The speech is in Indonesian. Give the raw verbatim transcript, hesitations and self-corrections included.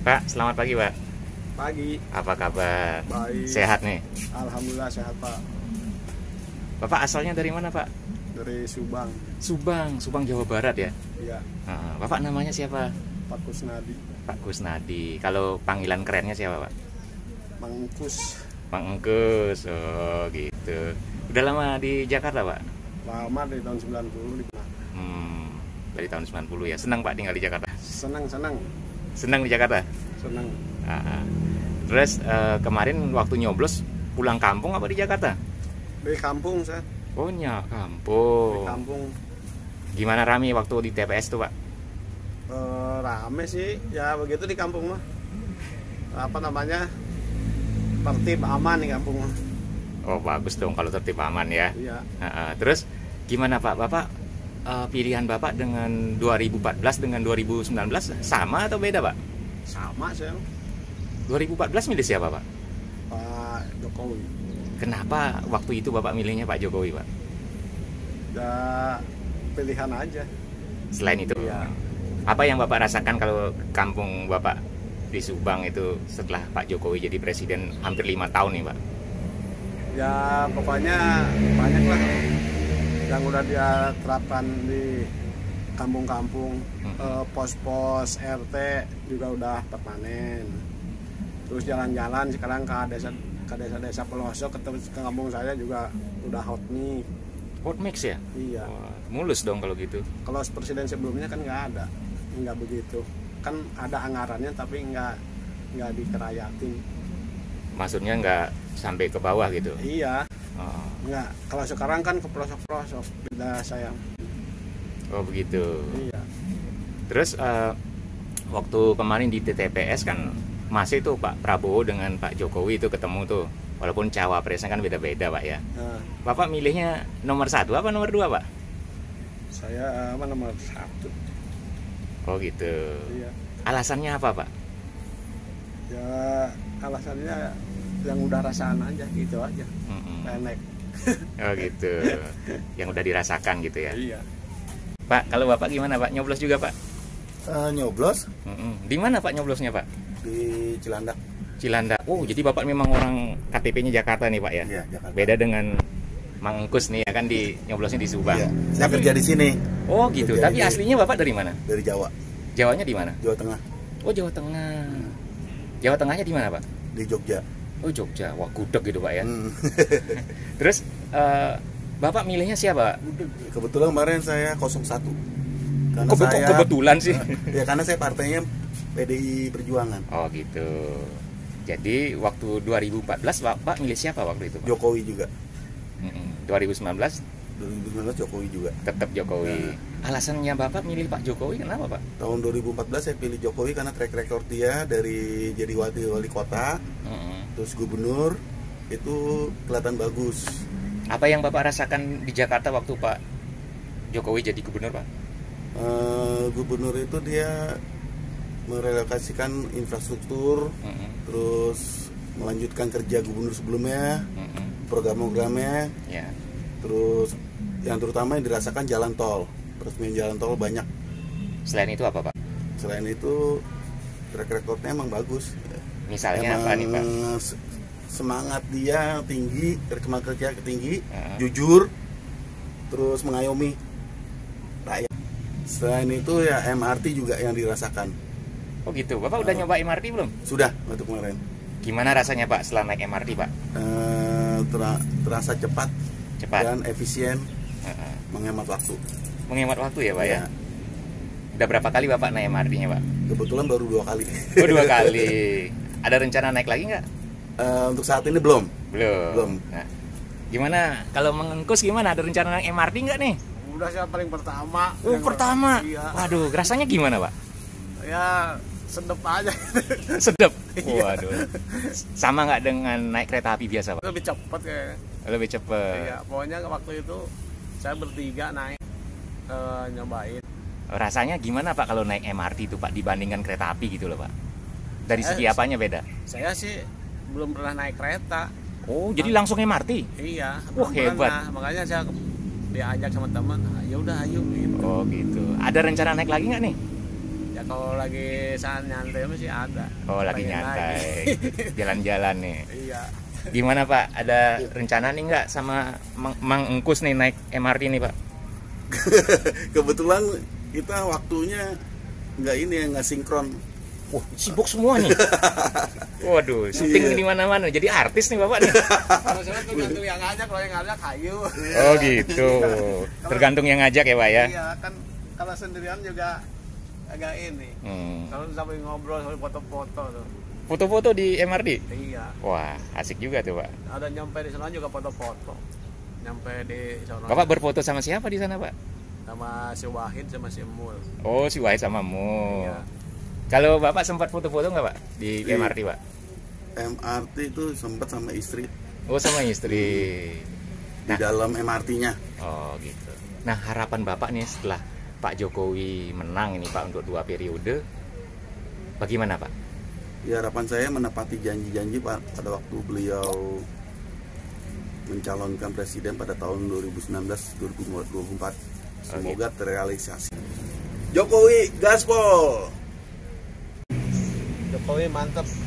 Pak, selamat pagi Pak. Pagi. Apa kabar? Baik. Sehat nih? Alhamdulillah sehat Pak. Bapak asalnya dari mana Pak? Dari Subang. Subang, Subang Jawa Barat ya? Iya. Nah, Bapak namanya siapa? Pak Kusnadi. Pak Kusnadi. Kalau panggilan kerennya siapa Pak? Mangkus. Mang Engkus. Oh gitu. Udah lama di Jakarta Pak? Lama dari tahun sembilan puluh lima. Hmm, dari tahun sembilan puluh ya. Senang Pak tinggal di Jakarta? Senang, senang. Senang di Jakarta? Senang. Ah, terus eh, kemarin waktu nyoblos pulang kampung apa di Jakarta? Dari kampung saya. Oh nya Dari kampung. kampung. Gimana rame waktu di T P S tuh Pak? Eh, rame sih. Ya begitu di kampung mah. Apa namanya? Tertib aman di kampung mah. Oh bagus dong kalau tertib aman ya. Iya. Ah, ah. Terus gimana Pak? Bapak eh, pilihan Bapak dengan dua ribu empat belas dengan dua ribu sembilan belas sama atau beda Pak? Sama saya. dua ribu empat belas milih siapa Pak? Pak Jokowi. Kenapa waktu itu Bapak milihnya Pak Jokowi Pak? Ya pilihan aja. Selain itu, Iya. apa yang Bapak rasakan kalau kampung Bapak di Subang itu setelah Pak Jokowi jadi presiden hampir lima tahun nih Pak? Ya pokoknya banyak lah yang udah dia terapkan di kampung-kampung. Hmm. Eh, pos-pos R T juga udah permanen. Terus jalan-jalan sekarang ke desa ke desa-desa pelosok ke, ke kampung saya juga udah hot nih. Hot mix ya? Iya. Wah, mulus dong kalau gitu. Kalau presiden sebelumnya kan nggak ada, nggak begitu. Kan ada anggarannya tapi nggak nggak dikerayatin. Maksudnya nggak sampai ke bawah gitu? Iya. Oh, Nggak. Kalau sekarang kan ke pelosok-pelosok. Beda sayang. oh begitu. Iya. Terus eh, waktu kemarin di T P S kan masih tuh Pak Prabowo dengan Pak Jokowi itu ketemu tuh, walaupun cawapresnya kan beda-beda Pak ya. Nah, Bapak milihnya nomor satu apa nomor dua Pak? saya apa nomor satu. Oh gitu. Iya. Alasannya apa Pak? Ya alasannya yang udah rasaan aja gitu aja. Mm-mm. Enak. Oh gitu. Yang udah dirasakan gitu ya. Iya. Pak, kalau Bapak gimana Pak? Nyoblos juga Pak? Uh, nyoblos Mm-mm. Di mana Pak nyoblosnya Pak? di Cilandak. Cilandak. Oh, jadi Bapak memang orang K T P-nya Jakarta nih Pak ya? Iya, Jakarta. Beda dengan Mang Engkus nih ya kan di nyoblosnya di Subang. Iya. Saya kerja di sini Oh gitu. Kerja Tapi di- aslinya Bapak dari mana? dari Jawa, Jawanya di mana? Jawa Tengah, Oh Jawa Tengah. Jawa Tengahnya di mana Pak? di Jogja. Oh Jogja. Wah gudeg gitu Pak ya. Hmm. Terus eh, Bapak milihnya siapa? Kebetulan kemarin saya nol satu. Karena Kebe- kok kebetulan sih? Ya karena saya partainya P D I Perjuangan. Oh gitu. Jadi waktu dua ribu empat belas Bapak milih siapa waktu itu Pak? Jokowi juga. Mm-mm. dua ribu sembilan belas dua ribu sembilan belas Jokowi juga. tetap Jokowi. Ya. Alasannya Bapak milih Pak Jokowi kenapa Pak? Tahun dua ribu empat belas saya pilih Jokowi karena track record dia dari jadi wali wali kota, Mm-mm. terus gubernur itu kelihatan bagus. Apa yang Bapak rasakan di Jakarta waktu Pak Jokowi jadi gubernur Pak? Eh, gubernur itu dia merelokasikan infrastruktur, Mm-mm. terus melanjutkan kerja gubernur sebelumnya, Mm-mm. program-programnya, Ya. terus yang terutama yang dirasakan jalan tol, peresmian jalan tol banyak. Selain itu apa Pak? Selain itu track recordnya emang bagus. Misalnya Emang apa nih Pak? se- semangat dia tinggi, semangat kerja tinggi, Uh-huh. jujur, terus mengayomi rakyat. Selain itu ya M R T juga yang dirasakan. Oh gitu. Bapak udah Uh. nyoba M R T belum? Sudah waktu kemarin. Gimana rasanya Pak setelah naik M R T Pak? Eh, tera- terasa cepat Cepat. dan efisien, Uh-uh. menghemat waktu. Menghemat waktu ya Pak ya? Ya, Udah berapa kali Bapak naik M R T-nya Pak? kebetulan baru dua kali. Oh dua kali. Ada rencana naik lagi nggak? Eh, untuk saat ini belum. Belum. Belum. Nah, gimana? Kalau mengengkus gimana? Ada rencana naik M R T nggak nih? Udah saya paling pertama. Oh Yang- pertama. Iya. Waduh, rasanya gimana Pak? Ya sedep aja. Sedap. Iya. Waduh. Sama nggak dengan naik kereta api biasa Pak? Lebih cepet kayaknya. Lebih cepet. Iya, pokoknya waktu itu saya bertiga naik eh, nyobain. Rasanya gimana Pak kalau naik M R T itu Pak dibandingkan kereta api gitu loh Pak? Dari segi Eh, apanya beda? Saya sih belum pernah naik kereta. Oh, jadi langsung M R T? Iya, Wah, belum hebat. pernah. Makanya saya diajak sama teman, "Ah, ya udah ayo gitu. Oh gitu. Ada rencana naik lagi nggak nih? Ya kalau lagi saat nyantai masih ada. Oh, lagi Pengen nyantai, lagi. jalan-jalan nih. Iya. Gimana Pak? Ada rencana nih nggak sama Mang, Mang Engkus nih naik M R T nih Pak? Kebetulan kita waktunya nggak ini ya, nggak sinkron. Wah, sibuk semua nih. Waduh, syuting Iya. di mana-mana. Jadi artis nih Bapak nih. Kalau saya tergantung yang ngajak, kalau yang ngajak hayu. Oh gitu. Tergantung yang ngajak ya Pak ya. Iya kan, kalau sendirian juga agak ini. Hmm. Kalau sambil ngobrol, sambil foto-foto tuh. Foto-foto di M R T? Iya. Wah, asik juga tuh Pak. Ada nyampe di sana juga foto-foto. Nyampe di sana. Bapak berfoto sama siapa di sana Pak? Sama si Wahid sama si Emul. Oh, si Wahid sama Mu. Iya. Kalau Bapak sempat foto-foto nggak Pak di Iya. M R T Pak? M R T itu sempat sama istri Oh, sama istri. di dalam M R T-nya. Oh gitu. Nah, harapan Bapak nih setelah Pak Jokowi menang ini Pak untuk dua periode, bagaimana Pak? Ya, harapan saya menepati janji-janji Pak pada waktu beliau mencalonkan presiden pada tahun dua ribu sembilan belas dua ribu dua puluh empat. Semoga terrealisasi. Jokowi gaspol. Jokowi mantep.